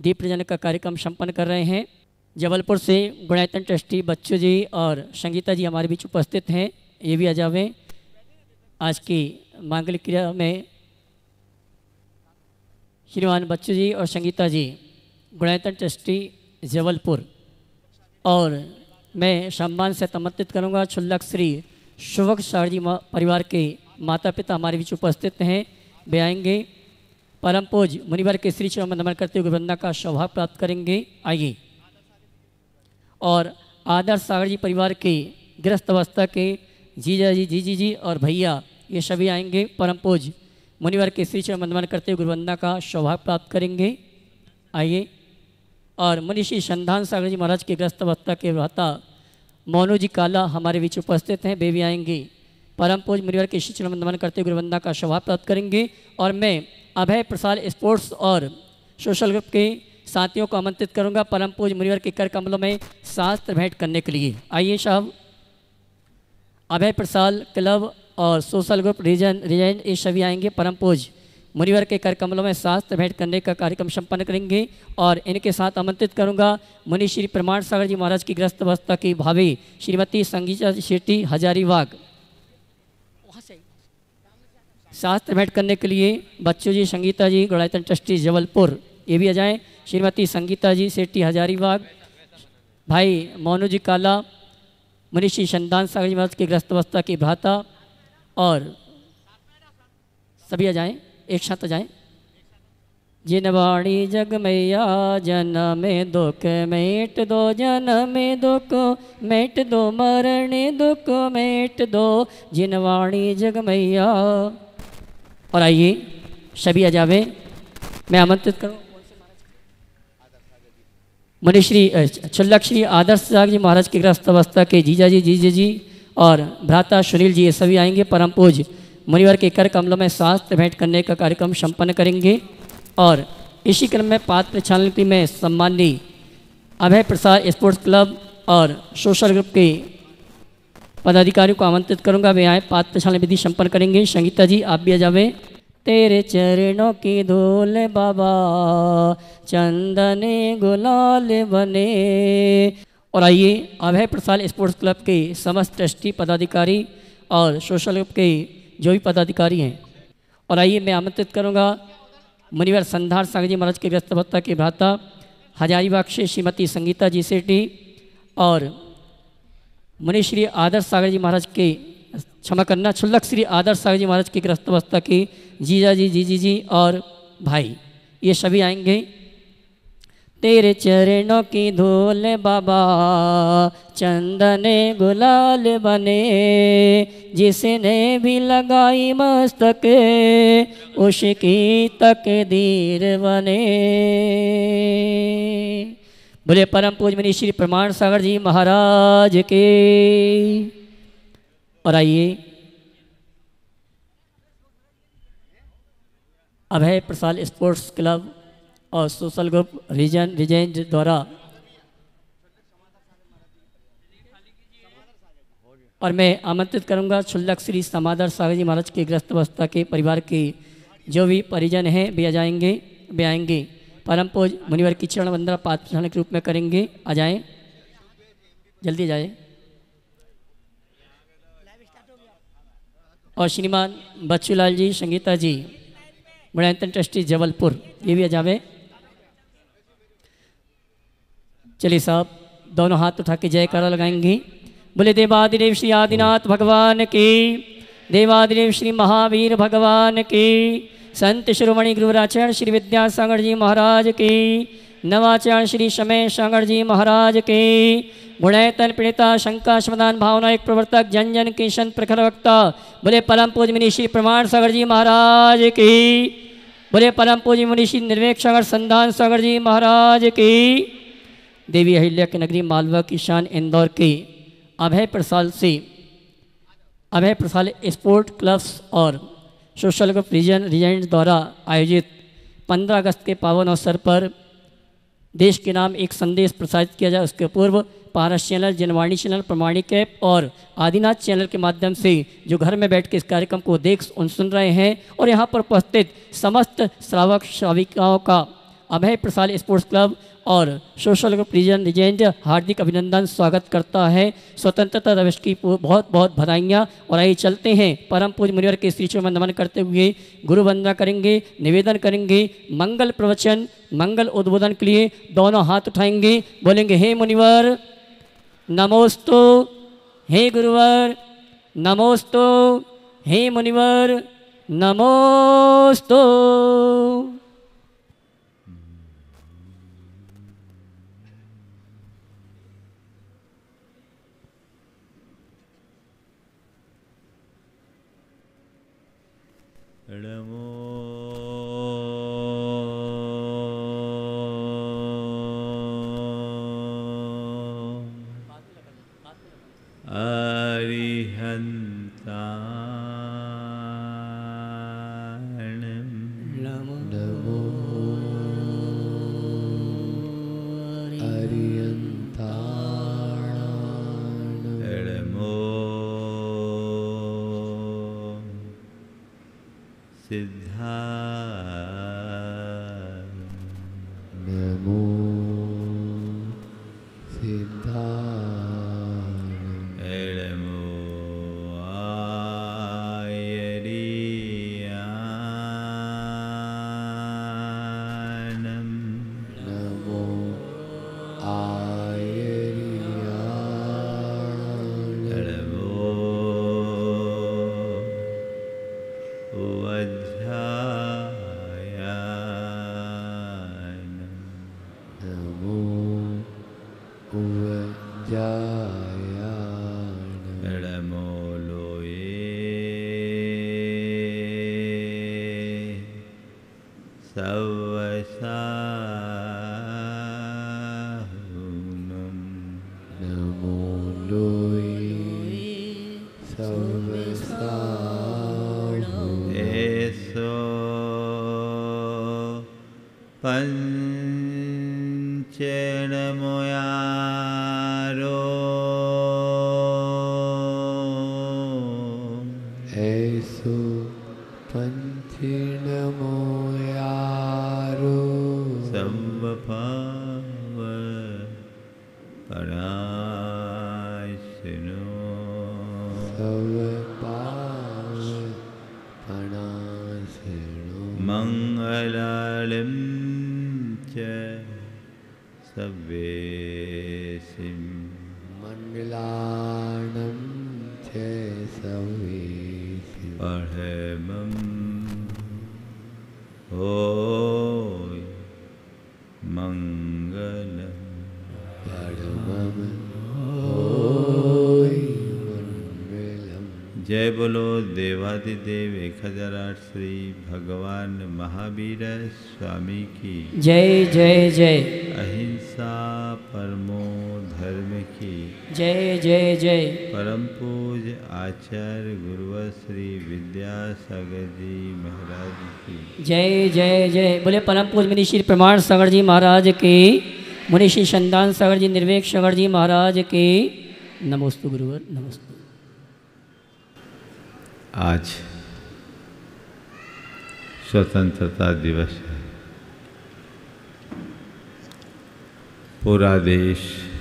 दीप प्रज्वलन का कार्यक्रम संपन्न कर रहे हैं। जबलपुर से गुणायतन ट्रस्टी बच्चू जी और संगीता जी हमारे बीच उपस्थित हैं, ये भी आ जावें। आज की मांगलिक क्रिया में श्रीमान बच्चू जी और संगीता जी गुणायतन ट्रस्टी जबलपुर, और मैं सम्मान से आमंत्रित करूंगा छुल्लक श्री शुभक सागर जी परिवार के माता पिता हमारे बीच उपस्थित हैं, वे आएंगे। परम पूज मुनिवर के श्री चरण में नमन करते हुए वंदना का सौभाग्य प्राप्त करेंगे। आइए। और आदर्श सागर जी परिवार के गृहस्थ अवस्था के जीजा जी, जीजी जी और भैया, ये सभी आएंगे। परम पूज मुनिवर के श्री चरण में नमन करते हुए गुरुवंदना का सौभाग्य प्राप्त करेंगे। आइए। और मुनिश्री संधान सागर जी महाराज के गृहस्थ अवस्था के भ्राता मोनू जी काला हमारे बीच उपस्थित हैं, वे भी आएंगे। परम पूज मुनिवर के श्री चरण में नमन करते हुए गुरुवंदना का सौभाग्य प्राप्त करेंगे। और मैं अभय प्रसाद स्पोर्ट्स और सोशल ग्रुप के साथियों को आमंत्रित करूंगा परम पूज मुनिवर के कर कमलों में शास्त्र भेंट करने के लिए। आइए साहब। अभय प्रसाद क्लब और सोशल ग्रुप रीजन ये सभी आएंगे। परम पूज मुनिवर के कर कमलों में शास्त्र भेंट करने का कार्यक्रम संपन्न करेंगे। और इनके साथ आमंत्रित करूंगा मुनि श्री प्रमाण सागर जी महाराज की गृहस्थ अवस्था की भाभी श्रीमती संगीता शेट्टी हजारीबाग, शास्त्र भेंट करने के लिए बच्चू जी, संगीता जी गुणायतन ट्रस्टी जबलपुर, ये भी आ जाएँ। श्रीमती संगीता जी शेट्टी हजारीबाग, भाई मोनू जी काला, मुनिश्री संधान सागर जी महाराज के गृहस्थ अवस्था की भ्राता, और सभी आ जाएँ, एक साथ आ जाएँ। जिनवाणी जग मैया जन्म दुख मेट दो, जन्म दुख मेट दो, मरण दुख मेट दो, जिनवाणी जग मैया। और आइए सभी आ जावे। मैं आमंत्रित करूँ मुनिश्री छुल्लक श्री आदर्श सागर जी महाराज के गृहस्थ अवस्था के जीजा जी, जीजे जी और भ्राता सुनील जी, ये सभी आएंगे। परम पूज मुनिवर के कर कमलों में शास्त्र भेंट करने का कार्यक्रम संपन्न करेंगे। और इसी क्रम में पात्र छानती में सम्माननीय अभय प्रसाद स्पोर्ट्स क्लब और सोशल ग्रुप के पदाधिकारियों को आमंत्रित करूंगा, वे आए पात्र छान विधि संपन्न करेंगे। संगीता जी आप भी आ जावे। तेरे चरणों की धूल बाबा चंदने गुलाल बने। और आइए अभय प्रसाद स्पोर्ट्स क्लब के समस्त ट्रस्टी पदाधिकारी और सोशल ग्रुप के जो भी पदाधिकारी हैं। और आइए मैं आमंत्रित करूंगा मुनिवर संधार सागर जी महाराज के गृहस्थ अवस्था के भ्राता हजारीबाग से श्रीमती संगीता जी सेठी और मुनिश्री आदर्श सागर जी महाराज के, क्षमा करना, छुल्लक श्री आदर्श सागर जी महाराज की गृहस्थ अवस्था की जीजा जी, जीजी जी और भाई, ये सभी आएंगे। तेरे चरणों की धूल बाबा चंदने गुलाल बने, जिसने भी लगाई मस्तक उसकी तकदीर बने। बोले परम पूज मुनि श्री प्रमाण सागर जी महाराज के। और आइए अभय प्रसाद स्पोर्ट्स क्लब और सोशल ग्रुप रीजन द्वारा, और मैं आमंत्रित करूंगा छुल्लक श्री समादर सागर जी महाराज के गृहस्थ अवस्था के परिवार के जो भी परिजन हैं वे आएंगे। परम पूज मुनिवर की चरण वंदना पात्र के रूप में करेंगे। आ जाएं, जल्दी जाए। और श्रीमान बच्चूलाल जी, संगीता जी गुणायतन ट्रस्टी जबलपुर, ये भी आ जावे। चलिए साहब, दोनों हाथ उठा के जयकारा लगाएंगे। बोले देवादिदेव श्री आदिनाथ भगवान की, देवादिदेव श्री महावीर भगवान की, संत शिरोमणि गुरुवराचरण श्री विद्यासागर जी महाराज की, नवाचरण श्री समय सागर जी महाराज की, गुणायतन पीड़िता शंका समाधान भावना एक प्रवर्तक जन जन की संत प्रखर वक्ता, बोले परम पूज मुनि श्री प्रमाण सागर जी महाराज की, बोले परम पूज मुनि श्री निर्वेक सागर संधान सागर जी महाराज की। देवी अहिल्या की नगरी मालवा की शान इंदौर के अभय प्रसाद स्पोर्ट क्लब्स और सोशल ग्रुप रीजन द्वारा आयोजित 15 अगस्त के पावन अवसर पर देश के नाम एक संदेश प्रसारित किया जाए। उसके पूर्व Paras channel, Janvani channel, Pramanik app और आदिनाथ चैनल के माध्यम से जो घर में बैठ के इस कार्यक्रम को सुन रहे हैं और यहाँ पर उपस्थित समस्त श्रावक श्राविकाओं का अभय प्रसाद स्पोर्ट्स क्लब और सोशल ग्रुप रीजन रीजेंट हार्दिक अभिनंदन स्वागत करता है। स्वतंत्रता दिवस की बहुत बहुत बधाइयाँ। और आइए चलते हैं परम पूज्य मुनिवर के श्री चरणों में नमन करते हुए गुरु वंदना करेंगे, निवेदन करेंगे, मंगल प्रवचन मंगल उद्बोधन के लिए दोनों हाथ उठाएंगे, बोलेंगे हे मुनिवर नमोस्तु, हे गुरुवर नमोस्तु, हे मुनिवर नमोस्तु। नमो अरिहन्ताणं नमो अरिहन्ताणं नमो सिद्धा नमो सिद्धा नमो आयरियाणं नमो आयरियाणं नमो वज्रायाणं नमो उवज्रायाणं नमो लोये सवसाहुनं नमो लोये सवसाहुनं एसो पंचेणमोयारो ऐसो पंचिनमो यारो संवपाव पराशनो सवपाव पणासनो मंगलालं च सव्येसिं मंगलानं च सवेसि परमं होय मंगलम् परमं होय मंगलम्। जय बोलो देवादिदेव 1008 श्री भगवान महावीर स्वामी की जय जय जय अहिंसा परमो धर्म की जय जय जय। परम पूज्य आचार्य गुरुवर श्री विद्यासागर जी महाराज की जय जय जय। बोले परम पूज्य मुनि श्री प्रमाण सागर जी महाराज के, मुनि श्री संदान सागर जी निर्वेक सागर जी महाराज के नमोस्तु गुरुवर नमोस्तु। आज स्वतंत्रता दिवस है। पूरा देश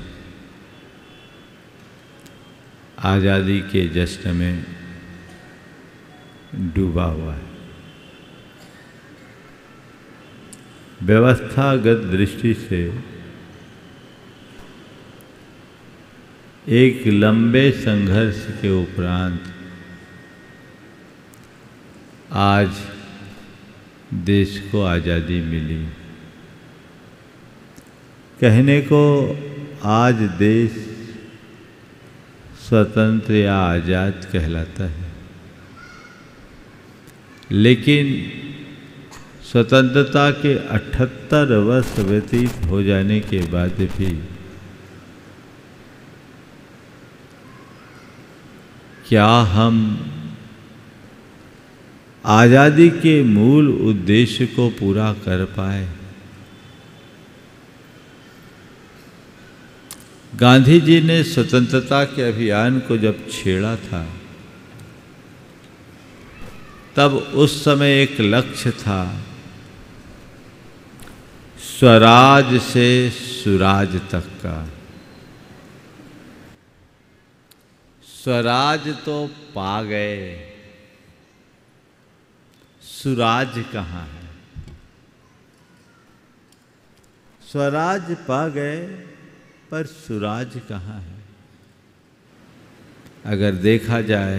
आज़ादी के जश्न में डूबा हुआ है। व्यवस्थागत दृष्टि से एक लंबे संघर्ष के उपरांत आज देश को आज़ादी मिली। कहने को आज देश स्वतंत्र या आज़ाद कहलाता है, लेकिन स्वतंत्रता के 78 वर्ष व्यतीत हो जाने के बाद भी क्या हम आज़ादी के मूल उद्देश्य को पूरा कर पाए? गांधी जी ने स्वतंत्रता के अभियान को जब छेड़ा था, तब उस समय एक लक्ष्य था स्वराज से सुराज तक का। स्वराज तो पा गए, सुराज कहाँ है? स्वराज पा गए पर सुराज कहाँ है? अगर देखा जाए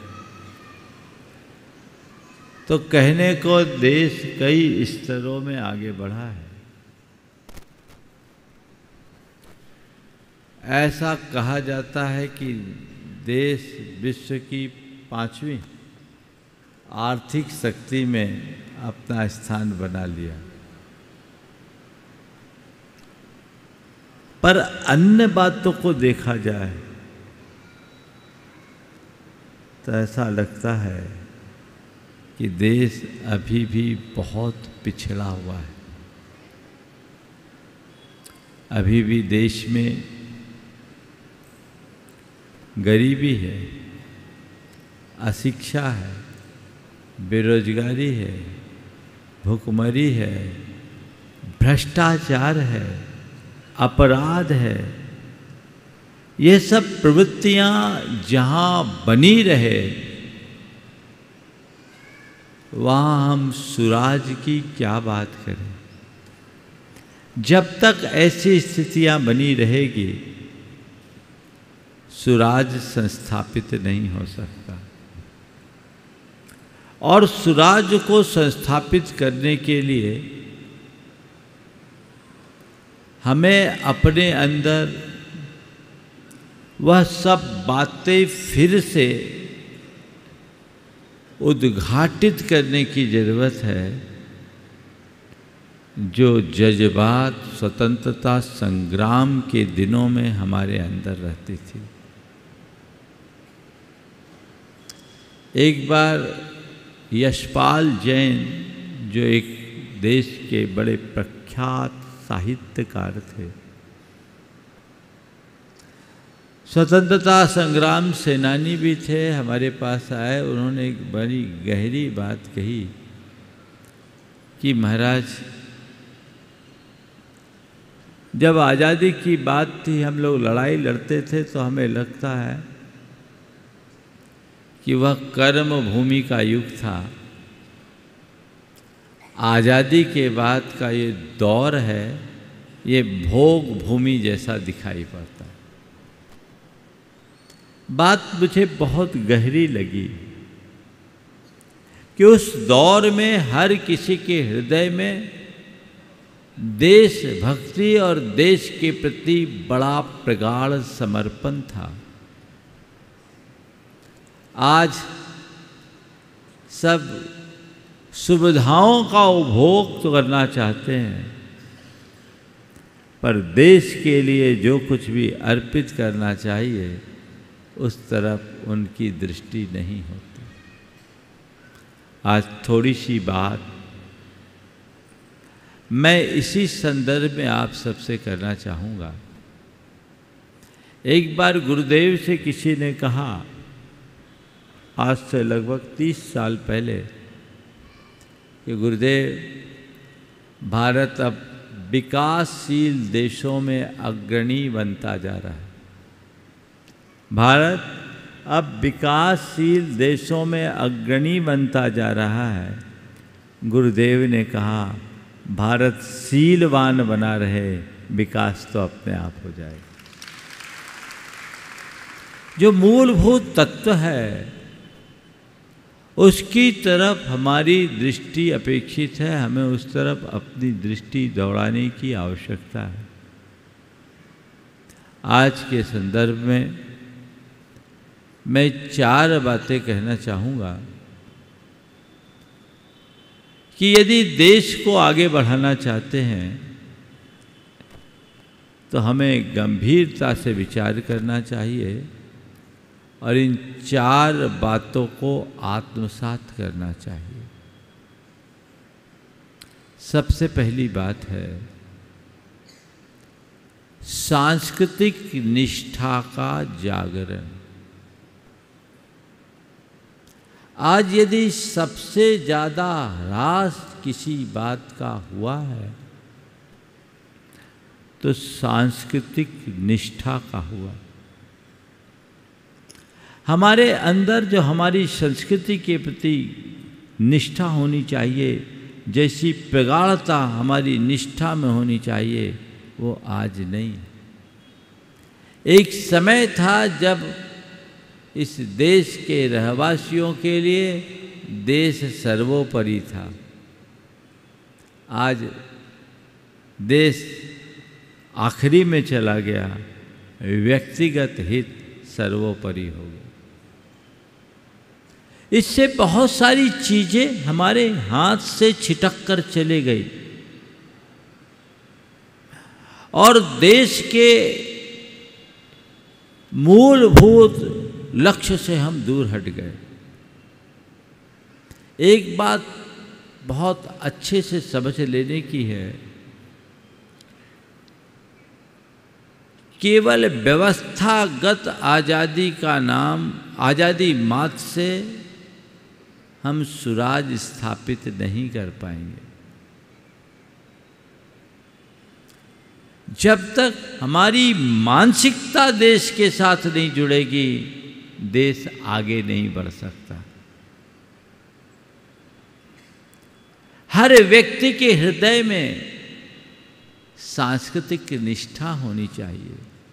तो कहने को देश कई स्तरों में आगे बढ़ा है। ऐसा कहा जाता है कि देश विश्व की 5वीं आर्थिक शक्ति में अपना स्थान बना लिया। पर अन्य बातों को देखा जाए तो ऐसा लगता है कि देश अभी भी बहुत पिछड़ा हुआ है। अभी भी देश में गरीबी है, अशिक्षा है, बेरोजगारी है, भुखमरी है, भ्रष्टाचार है, अपराध है। ये सब प्रवृत्तियां जहां बनी रहे वहां हम सुराज की क्या बात करें। जब तक ऐसी स्थितियां बनी रहेगी सुराज संस्थापित नहीं हो सकता। और सुराज को संस्थापित करने के लिए हमें अपने अंदर वह सब बातें फिर से उद्घाटित करने की जरूरत है जो जज्बात स्वतंत्रता संग्राम के दिनों में हमारे अंदर रहती थी। एक बार यशपाल जैन जो एक देश के बड़े प्रख्यात साहित्यकार थे, स्वतंत्रता संग्राम सेनानी भी थे, हमारे पास आए। उन्होंने एक बड़ी गहरी बात कही कि महाराज, जब आज़ादी की बात थी, हम लोग लड़ाई लड़ते थे तो हमें लगता है कि वह कर्म भूमि का युग था। आज़ादी के बाद का ये दौर है, ये भोग भूमि जैसा दिखाई पड़ता है। बात मुझे बहुत गहरी लगी कि उस दौर में हर किसी के हृदय में देशभक्ति और देश के प्रति बड़ा प्रगाढ़ समर्पण था। आज सब सुविधाओं का उपभोग तो करना चाहते हैं, पर देश के लिए जो कुछ भी अर्पित करना चाहिए उस तरफ उनकी दृष्टि नहीं होती। आज थोड़ी सी बात मैं इसी संदर्भ में आप सबसे करना चाहूँगा। एक बार गुरुदेव से किसी ने कहा, आज से लगभग 30 साल पहले, कि गुरुदेव, भारत अब विकासशील देशों में अग्रणी बनता जा रहा है। भारत अब विकासशील देशों में अग्रणी बनता जा रहा है। गुरुदेव ने कहा, भारत शीलवान बना रहे, विकास तो अपने आप हो जाएगा। जो मूलभूत तत्व है उसकी तरफ हमारी दृष्टि अपेक्षित है। हमें उस तरफ अपनी दृष्टि दौड़ाने की आवश्यकता है। आज के संदर्भ में मैं 4 बातें कहना चाहूँगा कि यदि देश को आगे बढ़ाना चाहते हैं तो हमें गंभीरता से विचार करना चाहिए और इन 4 बातों को आत्मसात करना चाहिए। सबसे पहली बात है सांस्कृतिक निष्ठा का जागरण। आज यदि सबसे ज़्यादा ह्रास किसी बात का हुआ है तो सांस्कृतिक निष्ठा का हुआ। हमारे अंदर जो हमारी संस्कृति के प्रति निष्ठा होनी चाहिए, जैसी प्रगाढ़ता हमारी निष्ठा में होनी चाहिए, वो आज नहीं। एक समय था जब इस देश के रहवासियों के लिए देश सर्वोपरि था। आज देश आखिरी में चला गया, व्यक्तिगत हित सर्वोपरि हो गया। इससे बहुत सारी चीजें हमारे हाथ से छिटक कर चले गई और देश के मूलभूत लक्ष्य से हम दूर हट गए। एक बात बहुत अच्छे से समझ लेने की है, केवल व्यवस्थागत आज़ादी का नाम, आज़ादी मात्र से हम सुराज स्थापित नहीं कर पाएंगे। जब तक हमारी मानसिकता देश के साथ नहीं जुड़ेगी, देश आगे नहीं बढ़ सकता। हर व्यक्ति के हृदय में सांस्कृतिक निष्ठा होनी चाहिए।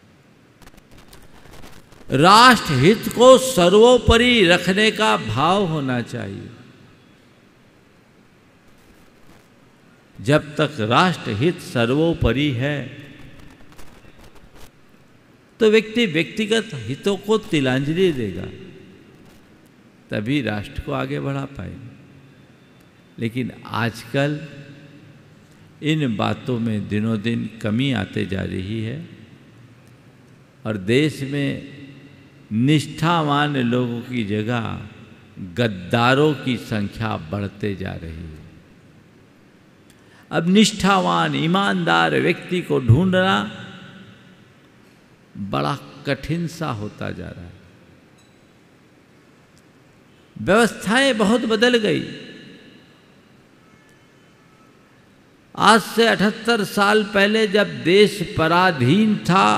राष्ट्र हित को सर्वोपरि रखने का भाव होना चाहिए। जब तक राष्ट्र हित सर्वोपरि है तो व्यक्ति व्यक्तिगत हितों को तिलांजलि देगा, तभी राष्ट्र को आगे बढ़ा पाएगा। लेकिन आजकल इन बातों में दिनों दिन कमी आते जा रही है और देश में निष्ठावान लोगों की जगह गद्दारों की संख्या बढ़ते जा रही है। अब निष्ठावान ईमानदार व्यक्ति को ढूंढना बड़ा कठिन सा होता जा रहा है। व्यवस्थाएं बहुत बदल गई। आज से 78 साल पहले जब देश पराधीन था,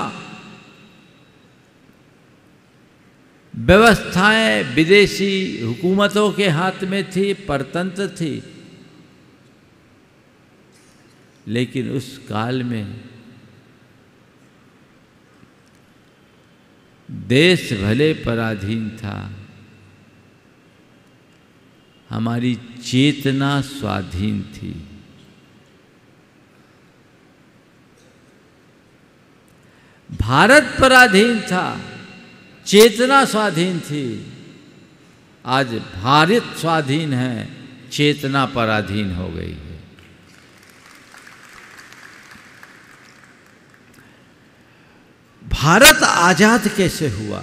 व्यवस्थाएं विदेशी हुकूमतों के हाथ में थी, परतंत्र थी। लेकिन उस काल में देश भले पराधीन था, हमारी चेतना स्वाधीन थी। भारत पराधीन था, चेतना स्वाधीन थी। आज भारत स्वाधीन है, चेतना पराधीन हो गई है। भारत आजाद कैसे हुआ?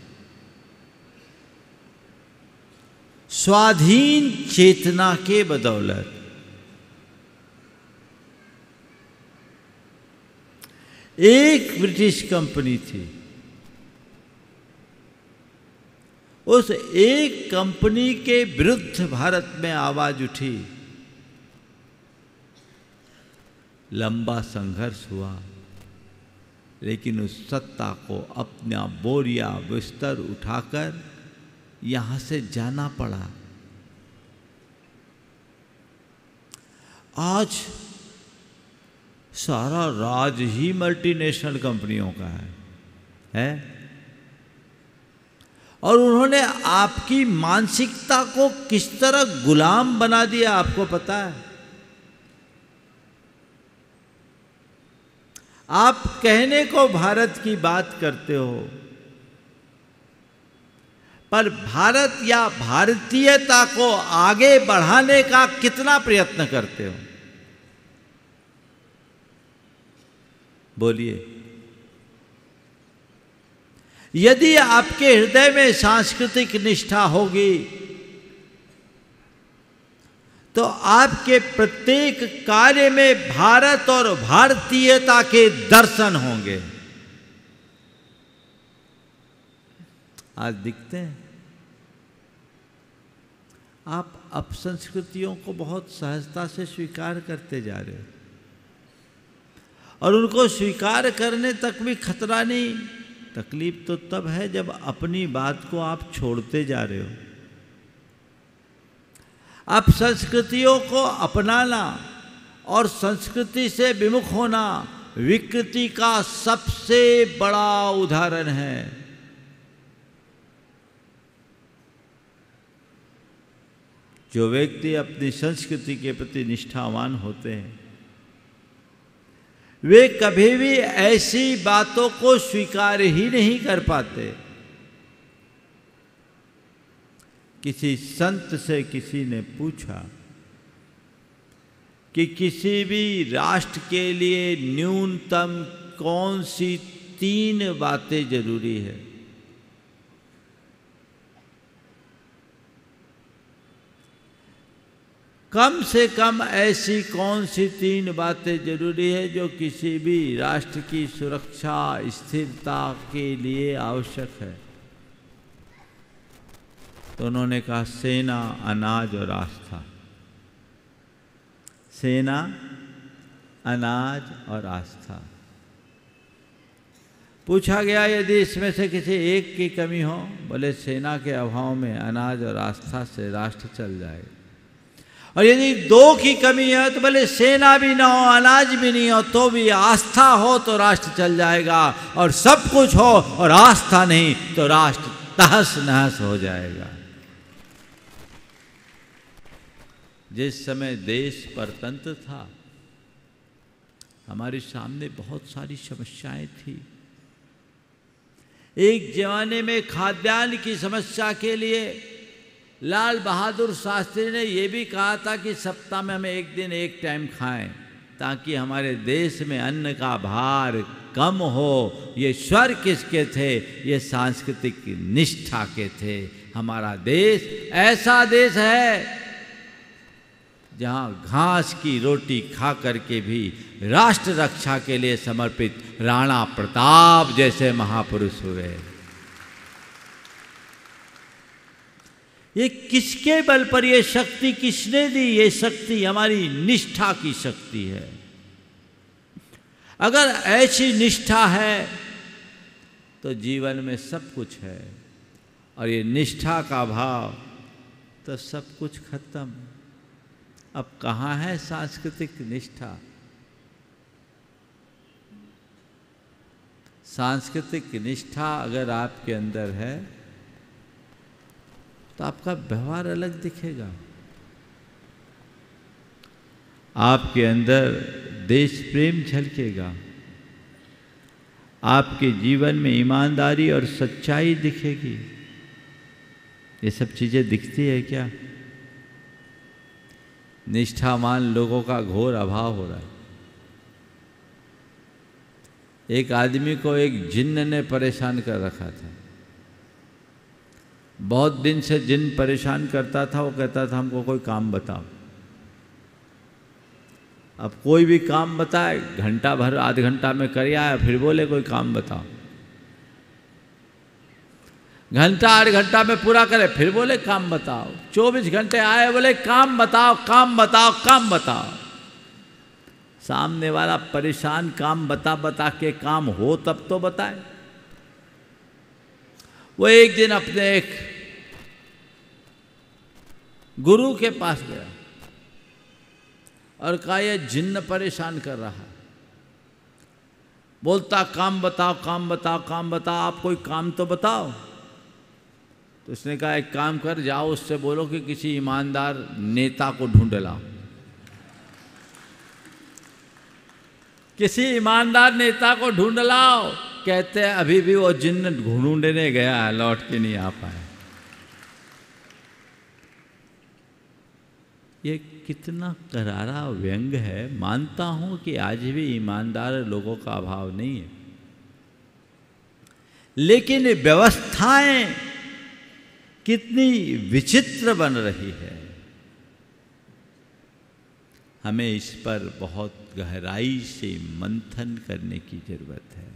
स्वाधीन चेतना के बदौलत। एक ब्रिटिश कंपनी थी, उस एक कंपनी के विरुद्ध भारत में आवाज उठी, लंबा संघर्ष हुआ, लेकिन उस सत्ता को अपना बोरिया बिस्तर उठाकर यहां से जाना पड़ा। आज सारा राज ही मल्टीनेशनल कंपनियों का है और उन्होंने आपकी मानसिकता को किस तरह गुलाम बना दिया, आपको पता है? आप कहने को भारत की बात करते हो, पर भारत या भारतीयता को आगे बढ़ाने का कितना प्रयत्न करते हो? बोलिए। यदि आपके हृदय में सांस्कृतिक निष्ठा होगी तो आपके प्रत्येक कार्य में भारत और भारतीयता के दर्शन होंगे। आज दिखते हैं आप अपसंस्कृतियों को बहुत सहजता से स्वीकार करते जा रहे हो और उनको स्वीकार करने तक भी खतरा नहीं। तकलीफ तो तब है जब अपनी बात को आप छोड़ते जा रहे हो। अब संस्कृतियों को अपनाना और संस्कृति से विमुख होना विकृति का सबसे बड़ा उदाहरण है। जो व्यक्ति अपनी संस्कृति के प्रति निष्ठावान होते हैं वे कभी भी ऐसी बातों को स्वीकार ही नहीं कर पाते। किसी संत से किसी ने पूछा कि किसी भी राष्ट्र के लिए न्यूनतम कौन सी 3 बातें जरूरी है। कम से कम ऐसी कौन सी 3 बातें जरूरी है जो किसी भी राष्ट्र की सुरक्षा स्थिरता के लिए आवश्यक है। तो उन्होंने कहा सेना, अनाज और आस्था। सेना, अनाज और आस्था। पूछा गया यदि इसमें से किसी एक की कमी हो, बोले सेना के अभाव में अनाज और आस्था से राष्ट्र चल जाएगा। और यदि 2 की कमी है तो बोले सेना भी ना हो, अनाज भी नहीं हो, तो भी आस्था हो तो राष्ट्र चल जाएगा। और सब कुछ हो और आस्था नहीं तो राष्ट्र तहस नहस हो जाएगा। जिस समय देश परतंत्र था हमारे सामने बहुत सारी समस्याएं थी। एक जमाने में खाद्यान्न की समस्या के लिए लाल बहादुर शास्त्री ने यह भी कहा था कि सप्ताह में हम एक दिन एक टाइम खाएं ताकि हमारे देश में अन्न का भार कम हो। ये स्वर किसके थे? ये सांस्कृतिक निष्ठा के थे। हमारा देश ऐसा देश है जहां घास की रोटी खा करके भी राष्ट्र रक्षा के लिए समर्पित राणा प्रताप जैसे महापुरुष हुए। ये किसके बल पर ये शक्ति किसने दी? ये शक्ति हमारी निष्ठा की शक्ति है। अगर ऐसी निष्ठा है तो जीवन में सब कुछ है, और ये निष्ठा का भाव तो सब कुछ खत्म। अब कहाँ है सांस्कृतिक निष्ठा? सांस्कृतिक निष्ठा अगर आपके अंदर है तो आपका व्यवहार अलग दिखेगा। आपके अंदर देश प्रेम झलकेगा, आपके जीवन में ईमानदारी और सच्चाई दिखेगी। ये सब चीजें दिखती है क्या? निष्ठावान लोगों का घोर अभाव हो रहा है। एक आदमी को एक जिन्न ने परेशान कर रखा था। बहुत दिन से जिन परेशान करता था। वो कहता था हमको कोई काम बताओ। अब कोई भी काम बताए, घंटा भर आध घंटा में कर आया, फिर बोले कोई काम बताओ। घंटा 8 घंटा में पूरा करे, फिर बोले काम बताओ। 24 घंटे आए, बोले काम बताओ, काम बताओ, काम बताओ। सामने वाला परेशान काम बता बता के काम हो तब तो बताए। वो एक दिन अपने एक गुरु के पास गया और कहा ये जिन्न परेशान कर रहा है। बोलता काम बताओ, काम बताओ, काम बताओ, आप कोई काम तो बताओ। तो उसने कहा एक काम कर, जाओ उससे बोलो कि किसी ईमानदार नेता को ढूंढ लाओ। किसी ईमानदार नेता को ढूंढ लाओ। कहते हैं अभी भी वो जिन्न ढूंढने गया है, लौट के नहीं आ पाया। ये कितना करारा व्यंग है। मानता हूं कि आज भी ईमानदार लोगों का अभाव नहीं है, लेकिन व्यवस्थाएं कितनी विचित्र बन रही है। हमें इस पर बहुत गहराई से मंथन करने की जरूरत है।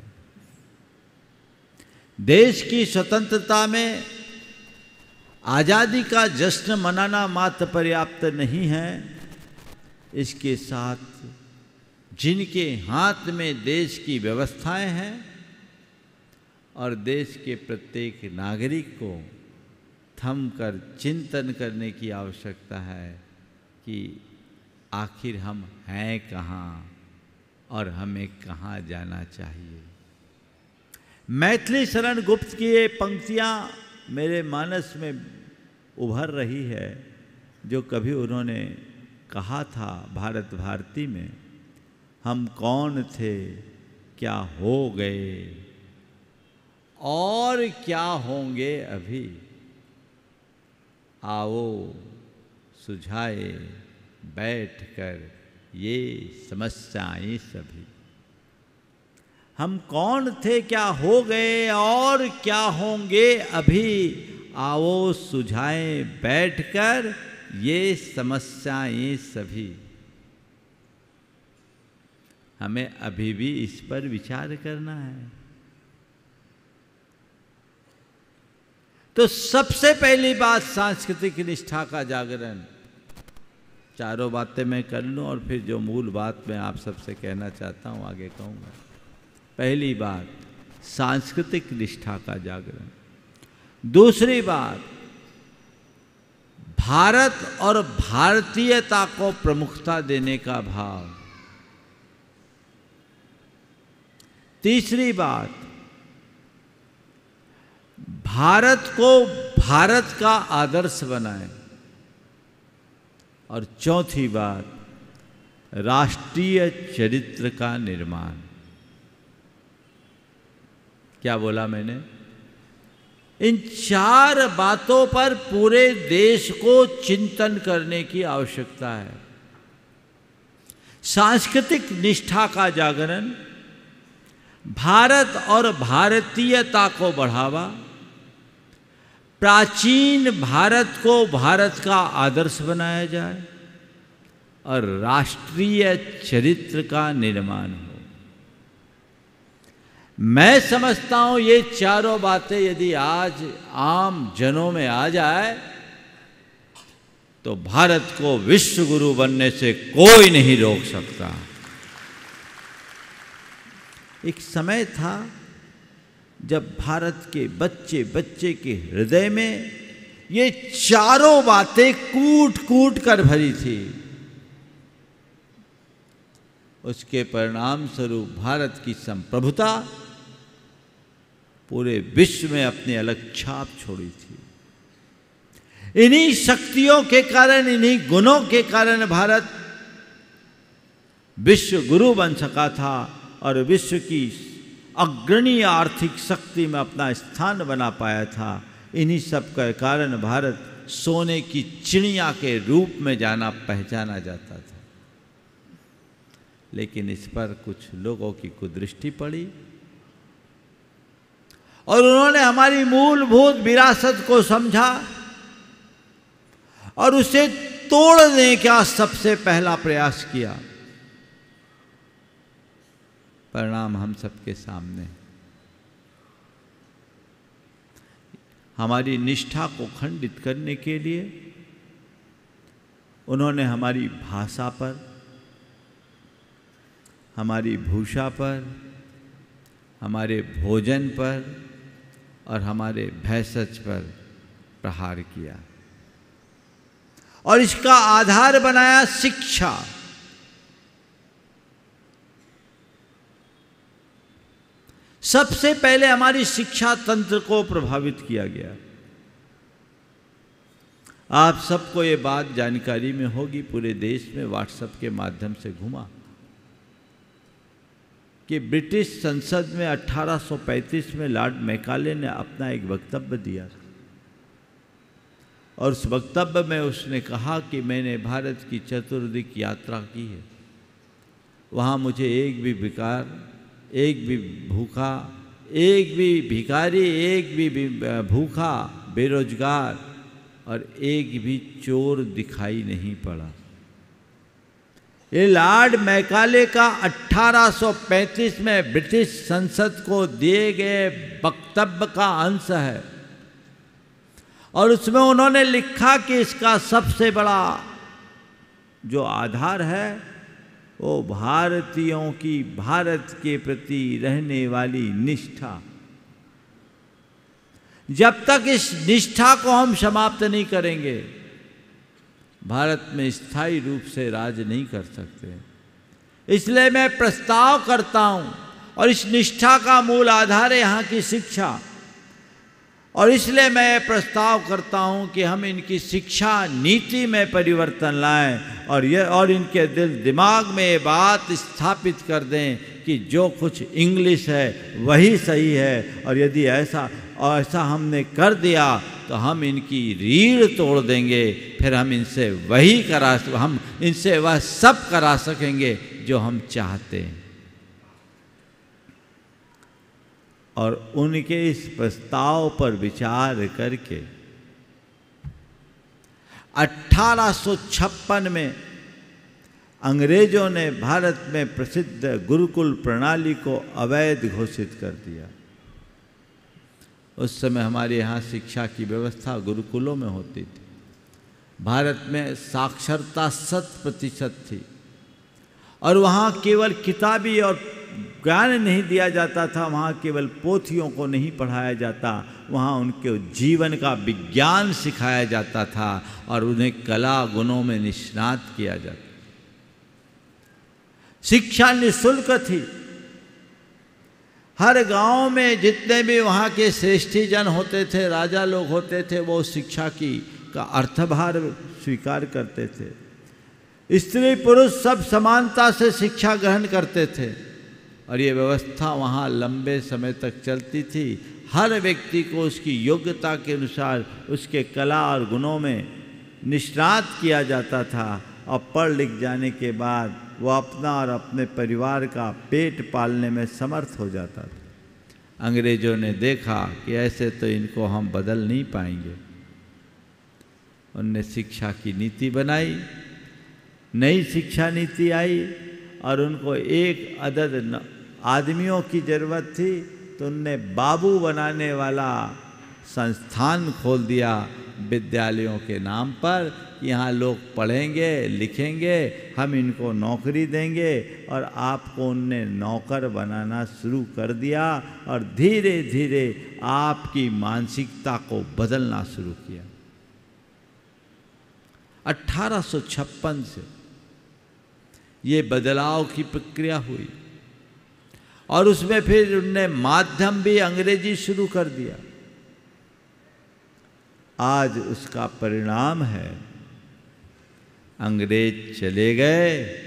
देश की स्वतंत्रता में आज़ादी का जश्न मनाना मात्र पर्याप्त नहीं है, इसके साथ जिनके हाथ में देश की व्यवस्थाएं हैं और देश के प्रत्येक नागरिक को थम कर चिंतन करने की आवश्यकता है कि आखिर हम हैं कहाँ और हमें कहाँ जाना चाहिए। मैथिली शरण गुप्त की ये पंक्तियाँ मेरे मानस में उभर रही है, जो कभी उन्होंने कहा था भारत भारती में, हम कौन थे, क्या हो गए और क्या होंगे अभी, आओ सुझाए बैठकर ये समस्याएं सभी। हम कौन थे, क्या हो गए और क्या होंगे अभी, आओ सुझाएं बैठकर ये समस्याएं सभी। हमें अभी भी इस पर विचार करना है। तो सबसे पहली बात सांस्कृतिक निष्ठा का जागरण। चारों बातें मैं कर लूं और फिर जो मूल बात मैं आप सबसे कहना चाहता हूं आगे कहूंगा। पहली बात सांस्कृतिक निष्ठा का जागरण। दूसरी बात भारत और भारतीयता को प्रमुखता देने का भाव। तीसरी बात भारत को भारत का आदर्श बनाएं। और चौथी बात राष्ट्रीय चरित्र का निर्माण। क्या बोला मैंने? इन चार बातों पर पूरे देश को चिंतन करने की आवश्यकता है। सांस्कृतिक निष्ठा का जागरण, भारत और भारतीयता को बढ़ावा, प्राचीन भारत को भारत का आदर्श बनाया जाए और राष्ट्रीय चरित्र का निर्माण हो। मैं समझता हूं ये चारों बातें यदि आज आम जनों में आ जाए तो भारत को विश्व गुरु बनने से कोई नहीं रोक सकता। एक समय था जब भारत के बच्चे बच्चे के हृदय में ये चारों बातें कूट कूट कर भरी थी। उसके परिणाम स्वरूप भारत की संप्रभुता पूरे विश्व में अपनी अलग छाप छोड़ी थी। इन्हीं शक्तियों के कारण, इन्हीं गुणों के कारण भारत विश्व गुरु बन सका था और विश्व की अग्रणी आर्थिक शक्ति में अपना स्थान बना पाया था। इन्हीं सब के कारण भारत सोने की चिड़िया के रूप में पहचाना जाता था। लेकिन इस पर कुछ लोगों की कुदृष्टि पड़ी और उन्होंने हमारी मूलभूत विरासत को समझा और उसे तोड़ने का सबसे पहला प्रयास किया। परिणाम हम सबके सामने। हमारी निष्ठा को खंडित करने के लिए उन्होंने हमारी भाषा पर, हमारी भूषा पर, हमारे भोजन पर और हमारे भेषज पर प्रहार किया और इसका आधार बनाया शिक्षा। सबसे पहले हमारी शिक्षा तंत्र को प्रभावित किया गया। आप सबको ये बात जानकारी में होगी, पूरे देश में व्हाट्सएप के माध्यम से घुमा कि ब्रिटिश संसद में 1835 में लॉर्ड मैकाले ने अपना एक वक्तव्य दिया और उस वक्तव्य में उसने कहा कि मैंने भारत की चतुर्दिक यात्रा की है। वहाँ मुझे एक भी बेकार, एक भी भूखा, एक भी भिखारी, एक भी भूखा बेरोजगार और एक भी चोर दिखाई नहीं पड़ा। ये लॉर्ड मैकाले का 1835 में ब्रिटिश संसद को दिए गए वक्तव्य का अंश है और उसमें उन्होंने लिखा कि इसका सबसे बड़ा जो आधार है वो भारतीयों की भारत के प्रति रहने वाली निष्ठा। जब तक इस निष्ठा को हम समाप्त नहीं करेंगे, भारत में स्थायी रूप से राज नहीं कर सकते। इसलिए मैं प्रस्ताव करता हूं, और इस निष्ठा का मूल आधार है यहाँ की शिक्षा, और इसलिए मैं प्रस्ताव करता हूं कि हम इनकी शिक्षा नीति में परिवर्तन लाएं, और इनके दिल दिमाग में ये बात स्थापित कर दें कि जो कुछ इंग्लिश है वही सही है, और यदि ऐसा हमने कर दिया तो हम इनकी रीढ़ तोड़ देंगे, फिर हम इनसे वह सब करा सकेंगे जो हम चाहते हैं। और उनके इस प्रस्ताव पर विचार करके 1856 में अंग्रेजों ने भारत में प्रसिद्ध गुरुकुल प्रणाली को अवैध घोषित कर दिया। उस समय हमारे यहाँ शिक्षा की व्यवस्था गुरुकुलों में होती थी। भारत में साक्षरता 100% थी, और वहाँ केवल किताबी और ज्ञान नहीं दिया जाता था, वहाँ केवल पोथियों को नहीं पढ़ाया जाता, वहाँ उनके जीवन का विज्ञान सिखाया जाता था, और उन्हें कला गुणों में निष्णात किया जाता। शिक्षा निःशुल्क थी। हर गांव में जितने भी वहाँ के श्रेष्ठी जन होते थे, राजा लोग होते थे, वो शिक्षा का अर्थभार स्वीकार करते थे। स्त्री पुरुष सब समानता से शिक्षा ग्रहण करते थे, और ये व्यवस्था वहाँ लंबे समय तक चलती थी। हर व्यक्ति को उसकी योग्यता के अनुसार उसके कला और गुणों में निष्णात किया जाता था, और पढ़ लिख जाने के बाद वो अपना और अपने परिवार का पेट पालने में समर्थ हो जाता था। अंग्रेजों ने देखा कि ऐसे तो इनको हम बदल नहीं पाएंगे। उनने शिक्षा की नीति बनाई, नई शिक्षा नीति आई, और उनको एक अदद आदमियों की ज़रूरत थी, तो उनने बाबू बनाने वाला संस्थान खोल दिया विद्यालयों के नाम पर। यहाँ लोग पढ़ेंगे लिखेंगे, हम इनको नौकरी देंगे, और आपको उनने नौकर बनाना शुरू कर दिया, और धीरे धीरे आपकी मानसिकता को बदलना शुरू किया। 1856 से ये बदलाव की प्रक्रिया हुई, और उसमें फिर उनने माध्यम भी अंग्रेजी शुरू कर दिया। आज उसका परिणाम है, अंग्रेज चले गए,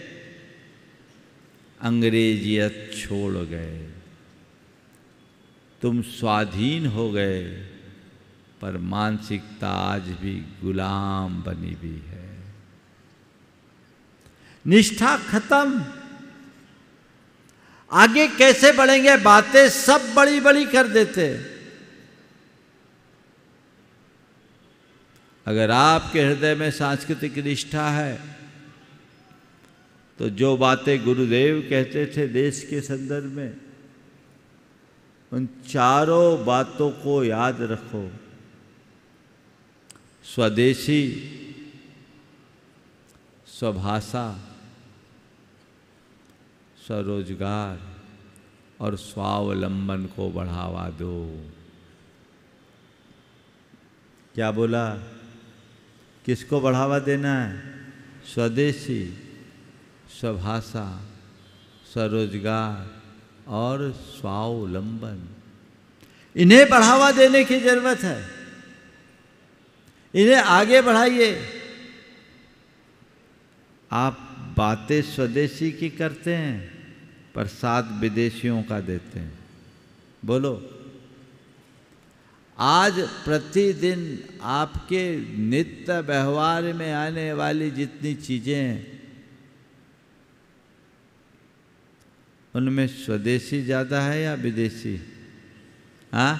अंग्रेजियत छोड़ गए, तुम स्वाधीन हो गए, पर मानसिकता आज भी गुलाम बनी हुई है। निष्ठा खत्म। आगे कैसे बढ़ेंगे, बातें सब बड़ी बड़ी कर देते। अगर आपके हृदय में सांस्कृतिक निष्ठा है, तो जो बातें गुरुदेव कहते थे देश के संदर्भ में, उन चारों बातों को याद रखो। स्वदेशी, स्वभाषा, स्वरोजगार और स्वावलंबन को बढ़ावा दो। क्या बोला? किसको बढ़ावा देना है? स्वदेशी, स्वभाषा, स्वरोजगार और स्वावलंबन। इन्हें बढ़ावा देने की जरूरत है। इन्हें आगे बढ़ाइए। आप बातें स्वदेशी की करते हैं, पर साथ विदेशियों का देते हैं। बोलो, आज प्रतिदिन आपके नित्य व्यवहार में आने वाली जितनी चीज़ें हैं, उनमें स्वदेशी ज़्यादा है या विदेशी? हाँ,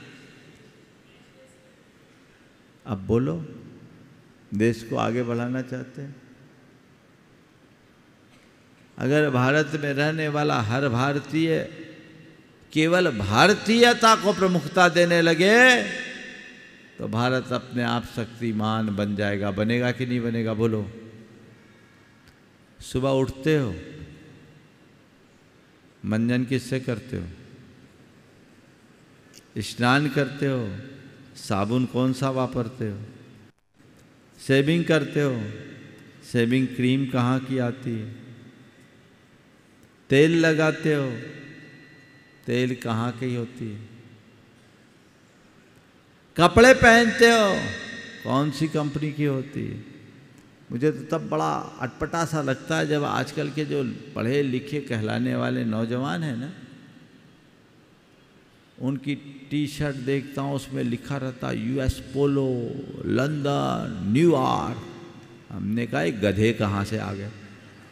अब बोलो, देश को आगे बढ़ाना चाहते हैं? अगर भारत में रहने वाला हर भारतीय केवल भारतीयता को प्रमुखता देने लगे, तो भारत अपने आप शक्तिमान बन जाएगा। बनेगा कि नहीं बनेगा? बोलो। सुबह उठते हो, मंजन किससे करते हो? स्नान करते हो, साबुन कौन सा वापरते हो? शेविंग करते हो, शेविंग क्रीम कहाँ की आती है? तेल लगाते हो, तेल कहाँ की होती है? कपड़े पहनते हो, कौन सी कंपनी की होती है? मुझे तो तब बड़ा अटपटा सा लगता है जब आजकल के जो पढ़े लिखे कहलाने वाले नौजवान हैं ना, उनकी टी शर्ट देखता हूँ, उसमें लिखा रहता यूएस पोलो, लंदन, न्यूयॉर्क। हमने कहा एक गधे कहाँ से आ गए?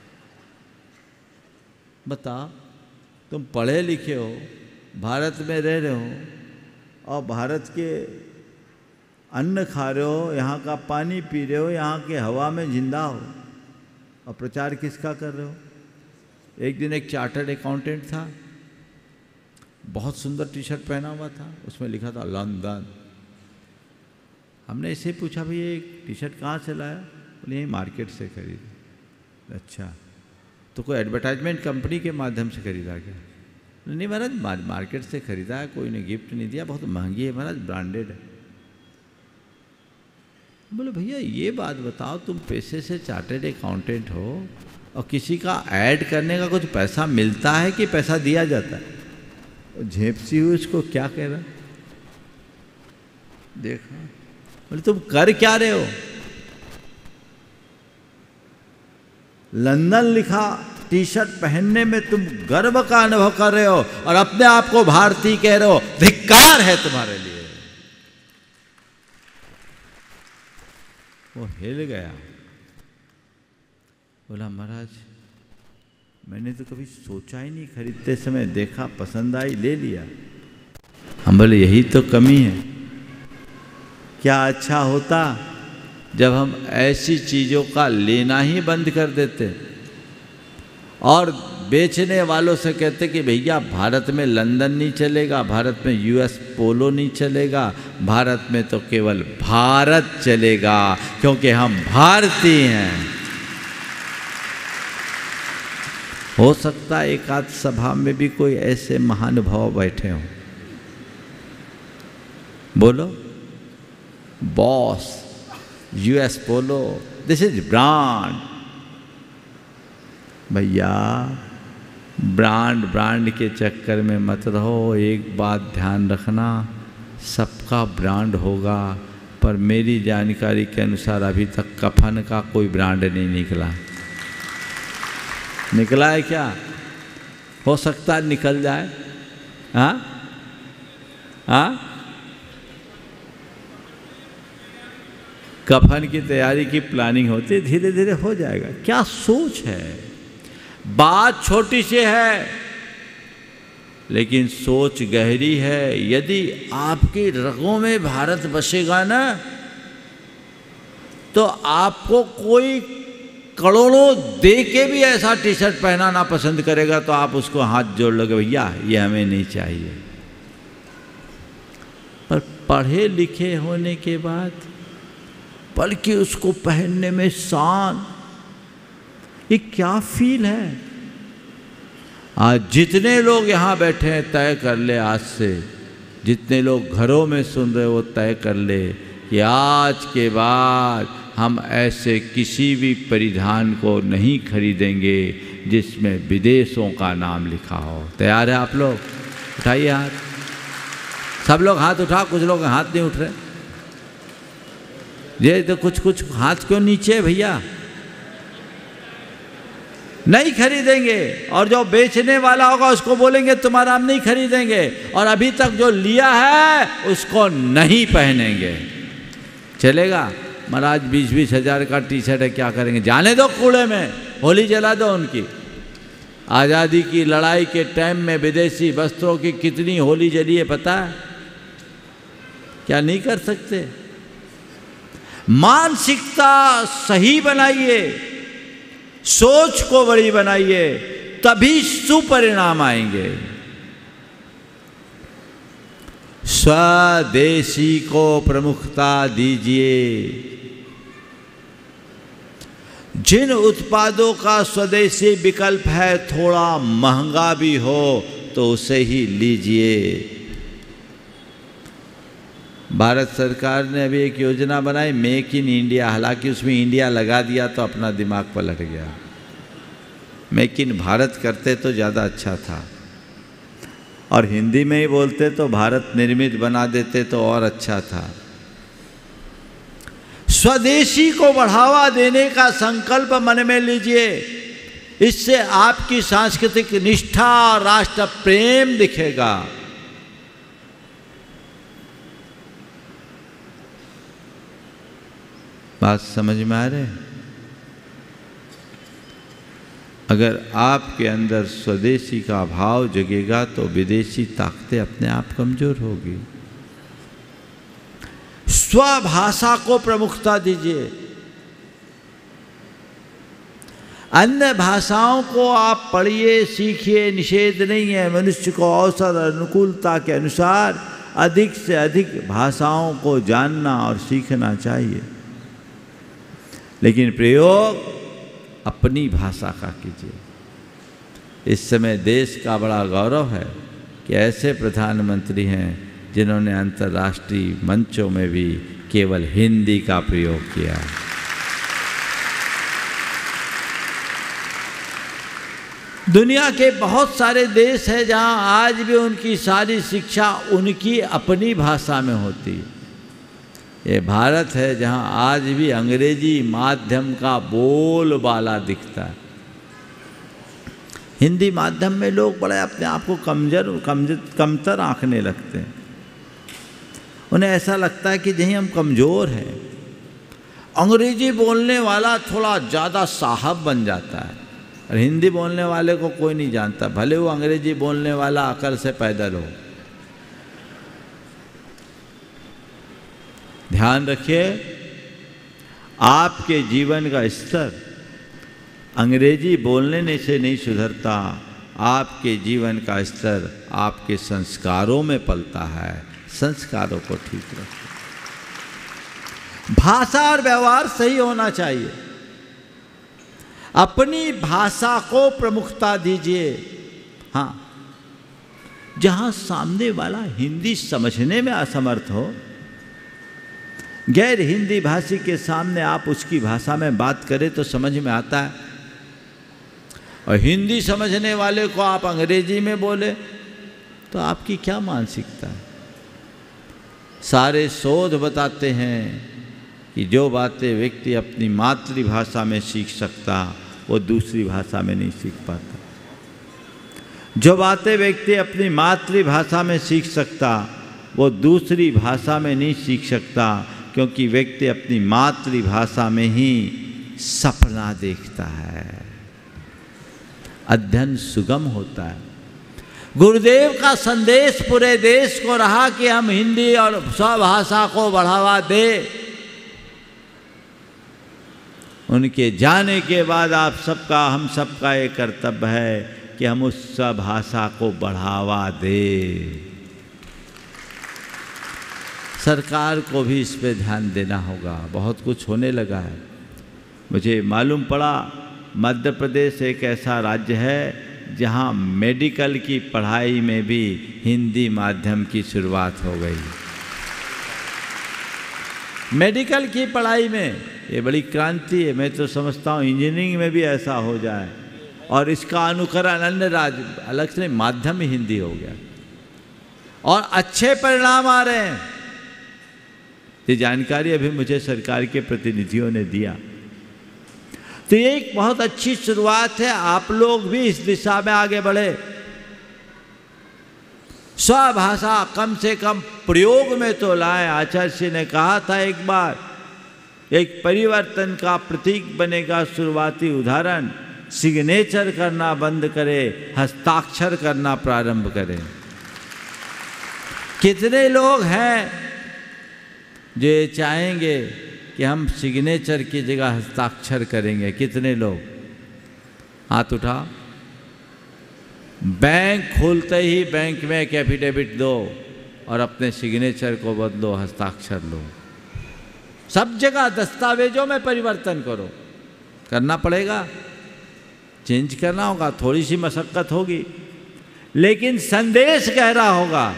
बता, तुम पढ़े लिखे हो, भारत में रह रहे हो और भारत के अन्न खा रहे हो, यहाँ का पानी पी रहे हो, यहाँ के हवा में जिंदा हो, और प्रचार किसका कर रहे हो? एक दिन एक चार्टर्ड अकाउंटेंट था, बहुत सुंदर टी शर्ट पहना हुआ था, उसमें लिखा था लंदन। हमने इससे पूछा, भाई ये टी शर्ट कहाँ से लाया? बोले यही मार्केट से खरीदी। अच्छा, तो कोई एडवर्टाइजमेंट कंपनी के माध्यम से खरीदा क्या? नहीं महाराज, मार्केट से खरीदा है, कोई ने गिफ्ट नहीं दिया, बहुत महंगी है महाराज, ब्रांडेड है। बोले भैया ये बात बताओ, तुम पेशे से चार्टर्ड अकाउंटेंट हो और किसी का ऐड करने का कुछ पैसा मिलता है कि पैसा दिया जाता है? झेपसी हुई उसको क्या कह रहा? देखो, बोले तुम कर क्या रहे हो? लंदन लिखा टी शर्ट पहनने में तुम गर्व का अनुभव कर रहे हो और अपने आप को भारतीय कह रहे हो। धिक्कार है तुम्हारे लिए। वो हिल गया, बोला महाराज मैंने तो कभी सोचा ही नहीं, खरीदते समय देखा, पसंद आई, ले लिया। हम बोले यही तो कमी है। क्या अच्छा होता जब हम ऐसी चीज़ों का लेना ही बंद कर देते और बेचने वालों से कहते कि भैया भारत में लंदन नहीं चलेगा, भारत में यूएस पोलो नहीं चलेगा, भारत में तो केवल भारत चलेगा क्योंकि हम भारतीय हैं। हो सकता है एक आध सभा में भी कोई ऐसे महानुभाव बैठे हों। बोलो, boss, US Polo, this is brand. भैया ब्रांड के चक्कर में मत रहो। एक बात ध्यान रखना, सबका ब्रांड होगा, पर मेरी जानकारी के अनुसार अभी तक कफन का कोई ब्रांड नहीं निकला। निकला है क्या? हो सकता है निकल जाए। हाँ हाँ, कफन की तैयारी की प्लानिंग होती है, धीरे धीरे हो जाएगा। क्या सोच है? बात छोटी सी है लेकिन सोच गहरी है। यदि आपकी रगों में भारत बसेगा ना, तो आपको कोई करोड़ों दे के भी ऐसा टी शर्ट पहनाना पसंद करेगा तो आप उसको हाथ जोड़ लोगे, भैया ये हमें नहीं चाहिए। पर पढ़े लिखे होने के बाद बल्कि उसको पहनने में शान, ये क्या फील है। आज जितने लोग यहाँ बैठे हैं तय कर ले, आज से जितने लोग घरों में सुन रहे वो तय कर ले कि आज के बाद हम ऐसे किसी भी परिधान को नहीं खरीदेंगे जिसमें विदेशों का नाम लिखा हो। तैयार है आप लोग? उठाइए हाथ, सब लोग हाथ उठा। कुछ लोग हाथ नहीं उठ रहे, ये तो कुछ हाथ क्यों नीचे है भैया? नहीं खरीदेंगे। और जो बेचने वाला होगा उसको बोलेंगे तुम्हारा हम नहीं खरीदेंगे, और अभी तक जो लिया है उसको नहीं पहनेंगे। चलेगा? महाराज 20-20 हज़ार का टी शर्ट है, क्या करेंगे? जाने दो कूड़े में, होली जला दो उनकी। आज़ादी की लड़ाई के टाइम में विदेशी वस्त्रों की कितनी होली जली है पता है? क्या नहीं कर सकते? मानसिकता सही बनाइए, सोच को बड़ी बनाइए, तभी सुपरिणाम आएंगे। स्वदेशी को प्रमुखता दीजिए। जिन उत्पादों का स्वदेशी विकल्प है, थोड़ा महंगा भी हो तो उसे ही लीजिए। भारत सरकार ने अभी एक योजना बनाई मेक इन इंडिया, हालांकि उसमें इंडिया लगा दिया तो अपना दिमाग पलट गया। मेक इन भारत करते तो ज़्यादा अच्छा था, और हिंदी में ही बोलते तो भारत निर्मित बना देते तो और अच्छा था। स्वदेशी को बढ़ावा देने का संकल्प मन में लीजिए, इससे आपकी सांस्कृतिक निष्ठा और राष्ट्र प्रेम दिखेगा। बात समझ में आ रही? अगर आपके अंदर स्वदेशी का भाव जगेगा तो विदेशी ताकतें अपने आप कमजोर होगी। स्वभाषा को प्रमुखता दीजिए। अन्य भाषाओं को आप पढ़िए, सीखिए, निषेध नहीं है। मनुष्य को अवसर और अनुकूलता के अनुसार अधिक से अधिक भाषाओं को जानना और सीखना चाहिए, लेकिन प्रयोग अपनी भाषा का कीजिए। इस समय देश का बड़ा गौरव है कि ऐसे प्रधानमंत्री हैं जिन्होंने अंतर्राष्ट्रीय मंचों में भी केवल हिंदी का प्रयोग किया। दुनिया के बहुत सारे देश हैं जहां आज भी उनकी सारी शिक्षा उनकी अपनी भाषा में होती है। ये भारत है जहां आज भी अंग्रेजी माध्यम का बोलबाला दिखता है। हिंदी माध्यम में लोग बड़े अपने आप को कमतर आंकने लगते हैं। उन्हें ऐसा लगता है कि यही हम कमज़ोर हैं। अंग्रेजी बोलने वाला थोड़ा ज़्यादा साहब बन जाता है, और हिंदी बोलने वाले को कोई नहीं जानता, भले वो अंग्रेजी बोलने वाला अकल से पैदल हो। ध्यान रखिए, आपके जीवन का स्तर अंग्रेजी बोलने से नहीं सुधरता, आपके जीवन का स्तर आपके संस्कारों में पलता है। संस्कारों को ठीक रखिए। भाषा और व्यवहार सही होना चाहिए। अपनी भाषा को प्रमुखता दीजिए। हाँ, जहां सामने वाला हिंदी समझने में असमर्थ हो, गैर हिंदी भाषी के सामने आप उसकी भाषा में बात करें तो समझ में आता है, और हिंदी समझने वाले को आप अंग्रेजी में बोले तो आपकी क्या मानसिकता है। सारे शोध बताते हैं कि जो बातें व्यक्ति अपनी मातृभाषा में सीख सकता वो दूसरी भाषा में नहीं सीख पाता। जो बातें व्यक्ति अपनी मातृभाषा में सीख सकता वो दूसरी भाषा में नहीं सीख सकता, क्योंकि व्यक्ति अपनी मातृभाषा में ही सपना देखता है। अध्ययन सुगम होता है। गुरुदेव का संदेश पूरे देश को रहा कि हम हिंदी और स्वभाषा को बढ़ावा दें। उनके जाने के बाद आप सबका, हम सबका ये कर्तव्य है कि हम उस स्वभाषा को बढ़ावा दें। सरकार को भी इस पे ध्यान देना होगा। बहुत कुछ होने लगा है। मुझे मालूम पड़ा मध्य प्रदेश एक ऐसा राज्य है जहां मेडिकल की पढ़ाई में भी हिंदी माध्यम की शुरुआत हो गई। मेडिकल की पढ़ाई में ये बड़ी क्रांति है। मैं तो समझता हूँ इंजीनियरिंग में भी ऐसा हो जाए, और इसका अनुकरण अन्य राज्य, अलग से माध्यम ही हिंदी हो गया, और अच्छे परिणाम आ रहे हैं। ये जानकारी अभी मुझे सरकार के प्रतिनिधियों ने दिया। तो ये एक बहुत अच्छी शुरुआत है। आप लोग भी इस दिशा में आगे बढ़े। स्वभाषा कम से कम प्रयोग में तो लाए। आचार्य जी ने कहा था एक बार, एक परिवर्तन का प्रतीक बनेगा शुरुआती उदाहरण, सिग्नेचर करना बंद करे, हस्ताक्षर करना प्रारंभ करें। कितने लोग हैं जो ये चाहेंगे कि हम सिग्नेचर की जगह हस्ताक्षर करेंगे? कितने लोग? हाथ उठा। बैंक खोलते ही बैंक में एक एफिडेविट दो और अपने सिग्नेचर को बदलो, हस्ताक्षर लो। सब जगह दस्तावेजों में परिवर्तन करो। करना पड़ेगा, चेंज करना होगा, थोड़ी सी मशक्क़त होगी, लेकिन संदेश गहरा होगा।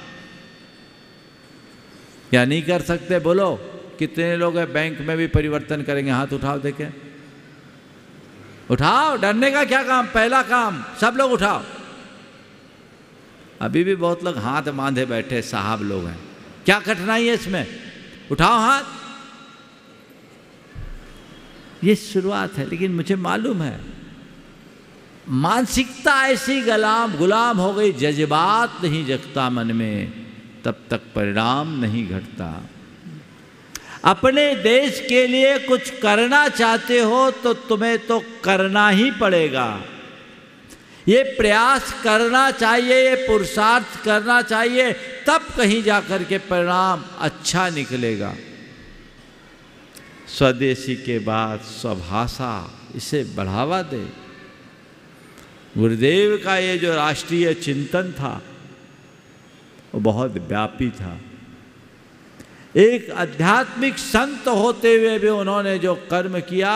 क्या नहीं कर सकते? बोलो, कितने लोग हैं बैंक में भी परिवर्तन करेंगे? हाथ उठाओ, देखें, उठाओ। डरने का क्या काम? पहला काम, सब लोग उठाओ। अभी भी बहुत लोग हाथ बांधे बैठे साहब लोग हैं। क्या कठिनाई है इसमें? उठाओ हाथ। ये शुरुआत है, लेकिन मुझे मालूम है मानसिकता ऐसी गुलाम हो गई, जज्बात नहीं जगता मन में, तब तक परिणाम नहीं घटता। अपने देश के लिए कुछ करना चाहते हो तो तुम्हें तो करना ही पड़ेगा। ये प्रयास करना चाहिए, ये पुरुषार्थ करना चाहिए, तब कहीं जाकर के परिणाम अच्छा निकलेगा। स्वदेशी के बाद स्वभाषा, इसे बढ़ावा दे। गुरुदेव का ये जो राष्ट्रीय चिंतन था वो बहुत व्यापी था। एक आध्यात्मिक संत होते हुए भी उन्होंने जो कर्म किया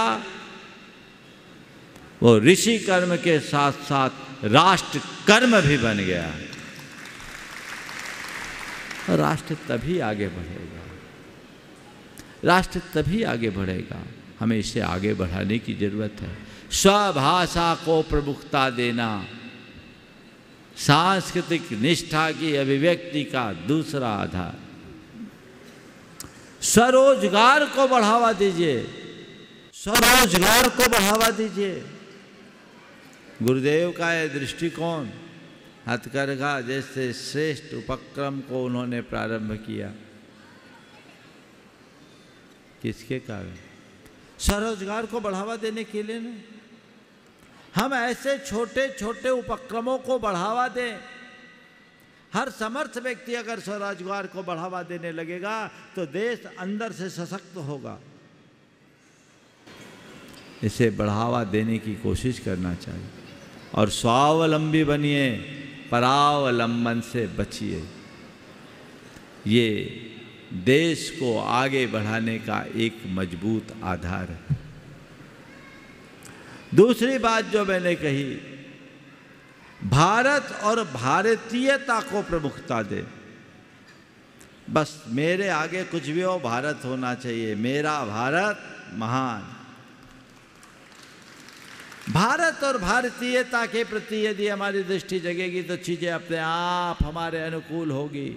वो ऋषि कर्म के साथ साथ राष्ट्र कर्म भी बन गया। और राष्ट्र तभी आगे बढ़ेगा, राष्ट्र तभी आगे बढ़ेगा। हमें इसे आगे बढ़ाने की जरूरत है। स्वभाषा को प्रमुखता देना सांस्कृतिक निष्ठा की अभिव्यक्ति का दूसरा आधार। स्वरोजगार को बढ़ावा दीजिए, स्वरोजगार को बढ़ावा दीजिए। गुरुदेव का यह दृष्टिकोण, हथकरघा जैसे श्रेष्ठ उपक्रम को उन्होंने प्रारंभ किया। किसके कारण? स्वरोजगार को बढ़ावा देने के लिए नहीं। हम ऐसे छोटे छोटे उपक्रमों को बढ़ावा दें। हर समर्थ व्यक्ति अगर स्वरोजगार को बढ़ावा देने लगेगा तो देश अंदर से सशक्त होगा। इसे बढ़ावा देने की कोशिश करना चाहिए और स्वावलंबी बनिए, परावलंबन से बचिए। ये देश को आगे बढ़ाने का एक मजबूत आधार है। दूसरी बात जो मैंने कही, भारत और भारतीयता को प्रमुखता दे। बस मेरे आगे कुछ भी हो, भारत होना चाहिए, मेरा भारत महान। भारत और भारतीयता के प्रति यदि हमारी दृष्टि जगेगी तो चीजें अपने आप हमारे अनुकूल होगी।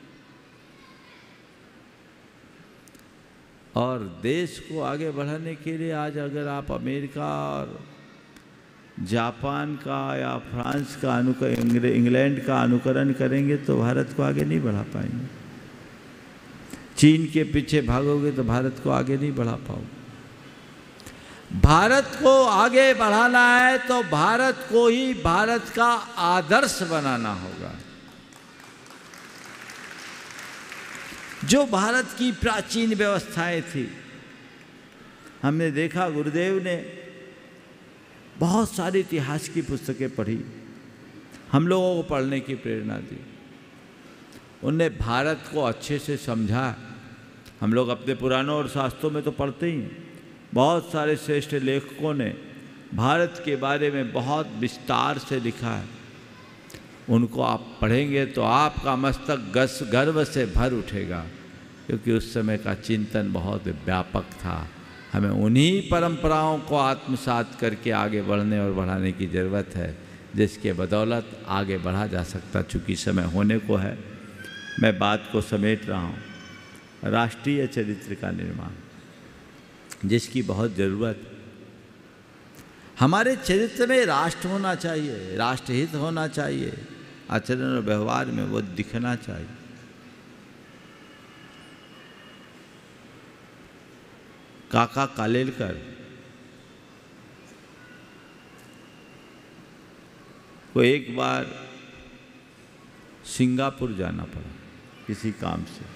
और देश को आगे बढ़ाने के लिए आज अगर आप अमेरिका और जापान का या फ्रांस का इंग्लैंड का अनुकरण करेंगे तो भारत को आगे नहीं बढ़ा पाएंगे। चीन के पीछे भागोगे तो भारत को आगे नहीं बढ़ा पाओगे। भारत को आगे बढ़ाना है तो भारत को ही भारत का आदर्श बनाना होगा। जो भारत की प्राचीन व्यवस्थाएं थी, हमने देखा गुरुदेव ने बहुत सारी इतिहास की पुस्तकें पढ़ी, हम लोगों को पढ़ने की प्रेरणा दी। उनने भारत को अच्छे से समझा। हम लोग अपने पुराणों और शास्त्रों में तो पढ़ते ही हैं, बहुत सारे श्रेष्ठ लेखकों ने भारत के बारे में बहुत विस्तार से लिखा है। उनको आप पढ़ेंगे तो आपका मस्तक गर्व से भर उठेगा, क्योंकि उस समय का चिंतन बहुत व्यापक था। हमें उन्हीं परंपराओं को आत्मसात करके आगे बढ़ने और बढ़ाने की ज़रूरत है, जिसके बदौलत आगे बढ़ा जा सकता। चूँकि समय होने को है, मैं बात को समेट रहा हूँ। राष्ट्रीय चरित्र का निर्माण, जिसकी बहुत ज़रूरत है। हमारे चरित्र में राष्ट्र होना चाहिए, राष्ट्रहित होना चाहिए, आचरण और व्यवहार में वो दिखना चाहिए। काका कालेलकर को एक बार सिंगापुर जाना पड़ा किसी काम से।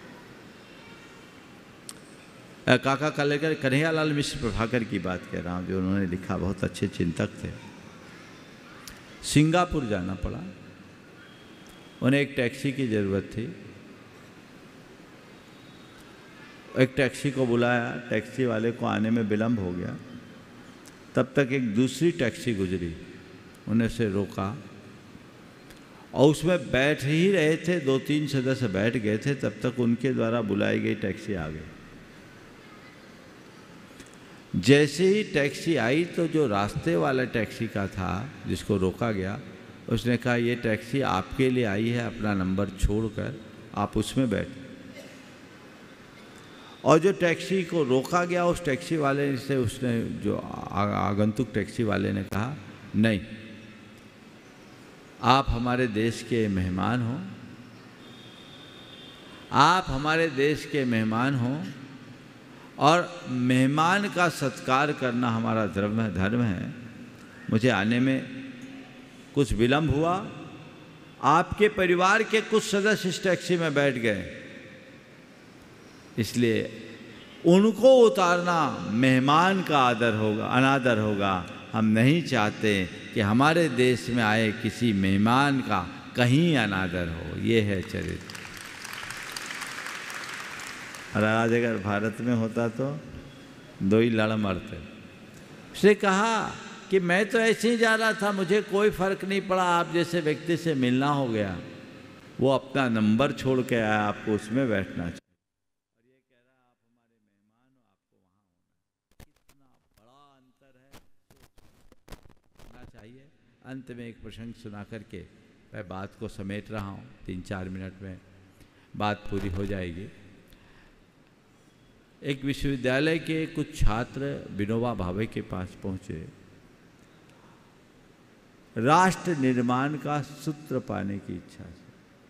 काका कालेलकर, कन्हैयालाल मिश्र प्रभाकर की बात कह रहा हूँ, जो उन्होंने लिखा, बहुत अच्छे चिंतक थे। सिंगापुर जाना पड़ा, उन्हें एक टैक्सी की ज़रूरत थी। एक टैक्सी को बुलाया, टैक्सी वाले को आने में विलम्ब हो गया। तब तक एक दूसरी टैक्सी गुजरी, उन्हें से रोका और उसमें बैठ ही रहे थे, 2-3 सदस्य बैठ गए थे, तब तक उनके द्वारा बुलाई गई टैक्सी आ गई। जैसे ही टैक्सी आई तो जो रास्ते वाला टैक्सी का था जिसको रोका गया, उसने कहा ये टैक्सी आपके लिए आई है, अपना नंबर छोड़कर आप उसमें बैठे। और जो टैक्सी को रोका गया उस टैक्सी वाले से उसने जो आगंतुक टैक्सी वाले ने कहा, नहीं, आप हमारे देश के मेहमान हो, आप हमारे देश के मेहमान हो और मेहमान का सत्कार करना हमारा धर्म है। मुझे आने में कुछ विलम्ब हुआ, आपके परिवार के कुछ सदस्य इस टैक्सी में बैठ गए, इसलिए उनको उतारना मेहमान का आदर होगा, अनादर होगा। हम नहीं चाहते कि हमारे देश में आए किसी मेहमान का कहीं अनादर हो। ये है चरित्र। और आज अगर भारत में होता तो 2 ही लड़ मरते। उसने कहा कि मैं तो ऐसे ही जा रहा था, मुझे कोई फर्क नहीं पड़ा, आप जैसे व्यक्ति से मिलना हो गया, वो अपना नंबर छोड़ के आया, आपको उसमें बैठना चाहिए। और ये कह रहा आप हमारे मेहमान हो, आपको वहाँ होना। कितना बड़ा अंतर है, होना चाहिए। अंत में एक प्रसंग सुना करके मैं बात को समेट रहा हूँ, 3-4 मिनट में बात पूरी हो जाएगी। एक विश्वविद्यालय के कुछ छात्र विनोबा भावे के पास पहुँचे, राष्ट्र निर्माण का सूत्र पाने की इच्छा से।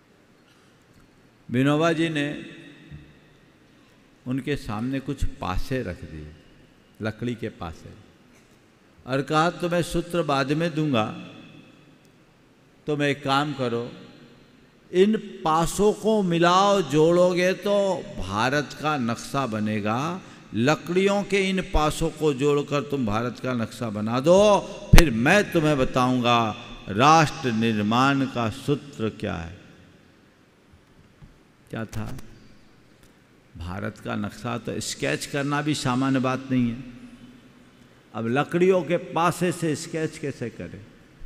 विनोबा जी ने उनके सामने कुछ पासे रख दिए, लकड़ी के पासे, और कहा तो मैं सूत्र बाद में दूंगा, तो मैं एक काम करो, इन पासों को मिलाओ, जोड़ोगे तो भारत का नक्शा बनेगा। लकड़ियों के इन पासों को जोड़कर तुम भारत का नक्शा बना दो, फिर मैं तुम्हें बताऊंगा राष्ट्र निर्माण का सूत्र क्या है। क्या था? भारत का नक्शा तो स्केच करना भी सामान्य बात नहीं है। अब लकड़ियों के पासे से स्केच कैसे करें?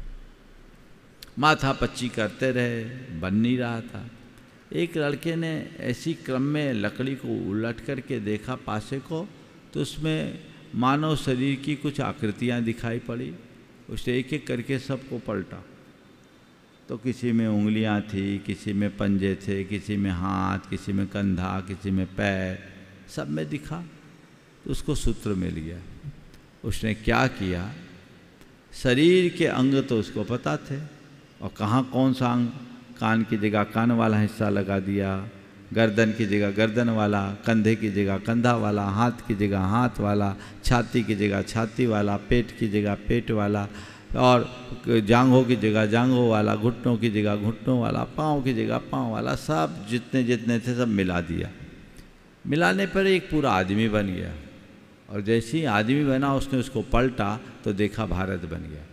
माथा पच्ची करते रहे, बन नहीं रहा था। एक लड़के ने ऐसी क्रम में लकड़ी को उलट करके देखा पासे को, तो उसमें मानव शरीर की कुछ आकृतियाँ दिखाई पड़ी। उसने एक एक करके सबको पलटा, तो किसी में उंगलियाँ थी, किसी में पंजे थे, किसी में हाथ, किसी में कंधा, किसी में पैर, सब में दिखा, तो उसको सूत्र मिल गया। उसने क्या किया, शरीर के अंग तो उसको पता थे, और कहाँ कौन सा अंग, कान की जगह कान वाला हिस्सा लगा दिया, गर्दन की जगह गर्दन वाला, कंधे की जगह कंधा वाला, हाथ की जगह हाथ वाला, छाती की जगह छाती वाला, पेट की जगह पेट वाला, और जांघों की जगह जांघों वाला, घुटनों की जगह घुटनों वाला, पाँव की जगह पाँव वाला, सब जितने जितने थे सब मिला दिया। मिलाने पर एक पूरा आदमी बन गया। और जैसे ही आदमी बना, उसने उसको पलटा तो देखा भारत बन गया।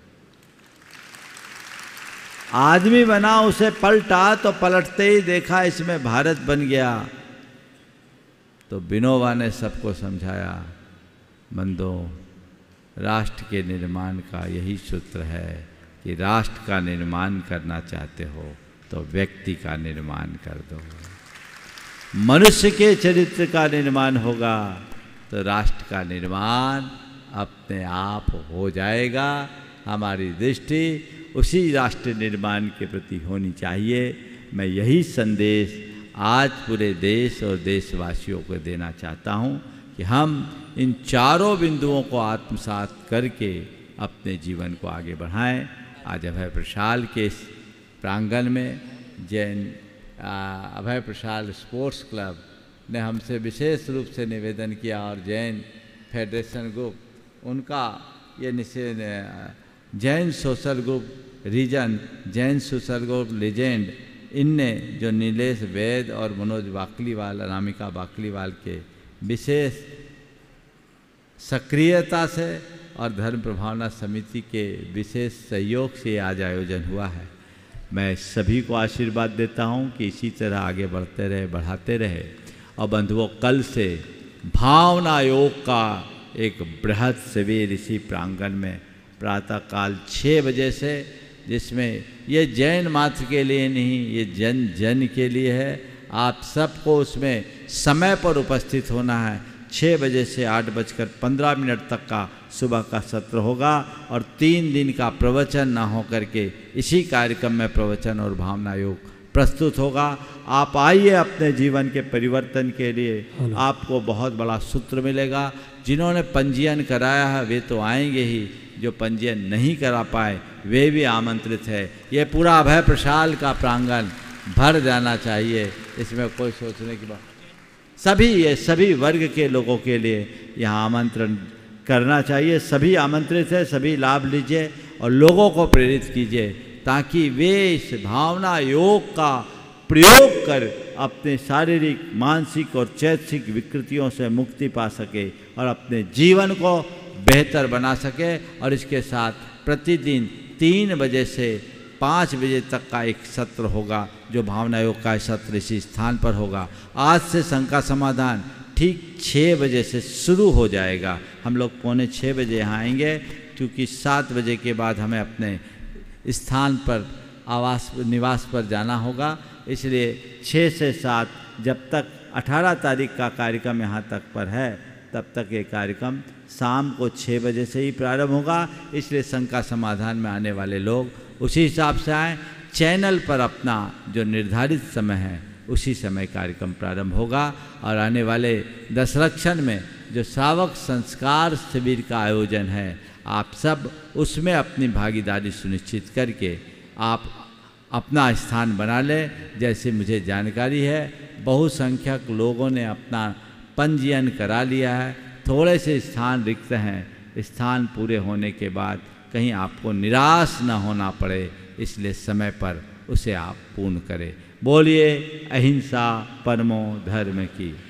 आदमी बना, उसे पलटा तो पलटते ही देखा इसमें भारत बन गया। तो विनोबा ने सबको समझाया, बंदो, राष्ट्र के निर्माण का यही सूत्र है कि राष्ट्र का निर्माण करना चाहते हो तो व्यक्ति का निर्माण कर दो। मनुष्य के चरित्र का निर्माण होगा तो राष्ट्र का निर्माण अपने आप हो जाएगा। हमारी दृष्टि उसी राष्ट्र निर्माण के प्रति होनी चाहिए। मैं यही संदेश आज पूरे देश और देशवासियों को देना चाहता हूँ कि हम इन चारों बिंदुओं को आत्मसात करके अपने जीवन को आगे बढ़ाएं। आज अभय प्रशाल के इस प्रांगण में जैन अभय प्रशाल स्पोर्ट्स क्लब ने हमसे विशेष रूप से निवेदन किया, और जैन फेडरेशन ग्रुप उनका ये Jain social group region, Jain social group legend, इनने जो नीलेश वैद और मनोज बाकलीवाल, अनामिका बाकलीवाल के विशेष सक्रियता से और धर्म प्रभावना समिति के विशेष सहयोग से आज आयोजन हुआ है। मैं सभी को आशीर्वाद देता हूं कि इसी तरह आगे बढ़ते रहे, बढ़ाते रहे। और बंधुओं, कल से भावना योग का एक बृहद शिविर इसी प्रांगण में प्रातःकाल 6 बजे से, जिसमें ये जैन मात्र के लिए नहीं, ये जन जन के लिए है। आप सबको उसमें समय पर उपस्थित होना है। 6 बजे से 8:15 तक का सुबह का सत्र होगा और 3 दिन का प्रवचन ना हो करके इसी कार्यक्रम में प्रवचन और भावना योग प्रस्तुत होगा। आप आइए, अपने जीवन के परिवर्तन के लिए आपको बहुत बड़ा सूत्र मिलेगा। जिन्होंने पंजीयन कराया है वे तो आएंगे ही, जो पंजीयन नहीं करा पाए वे भी आमंत्रित है। ये पूरा अभय प्रशाल का प्रांगण भर जाना चाहिए, इसमें कोई सोचने की बात। सभी वर्ग के लोगों के लिए यहाँ आमंत्रण करना चाहिए। सभी आमंत्रित है, सभी लाभ लीजिए और लोगों को प्रेरित कीजिए ताकि वे इस भावना योग का प्रयोग कर अपने शारीरिक, मानसिक और चैतसिक विकृतियों से मुक्ति पा सके और अपने जीवन को बेहतर बना सके। और इसके साथ प्रतिदिन 3 बजे से 5 बजे तक का एक सत्र होगा, जो भावना योग का सत्र इसी स्थान पर होगा। आज से शंका समाधान ठीक 6 बजे से शुरू हो जाएगा। हम लोग 5:45 बजे यहाँ आएंगे, क्योंकि 7 बजे के बाद हमें अपने स्थान पर निवास पर जाना होगा। इसलिए 6 से 7 जब तक 18 तारीख का कार्यक्रम यहाँ तक पर है, तब तक ये कार्यक्रम शाम को 6 बजे से ही प्रारंभ होगा। इसलिए शंका समाधान में आने वाले लोग उसी हिसाब से आएँ। चैनल पर अपना जो निर्धारित समय है उसी समय कार्यक्रम प्रारंभ होगा। और आने वाले दशरक्षण में जो श्रावक संस्कार शिविर का आयोजन है, आप सब उसमें अपनी भागीदारी सुनिश्चित करके आप अपना स्थान बना लें। जैसे मुझे जानकारी है, बहुसंख्यक लोगों ने अपना पंजीयन करा लिया है। थोड़े से स्थान रिक्त हैं, स्थान पूरे होने के बाद कहीं आपको निराश न होना पड़े, इसलिए समय पर उसे आप पूर्ण करें। बोलिए अहिंसा परमो धर्म की।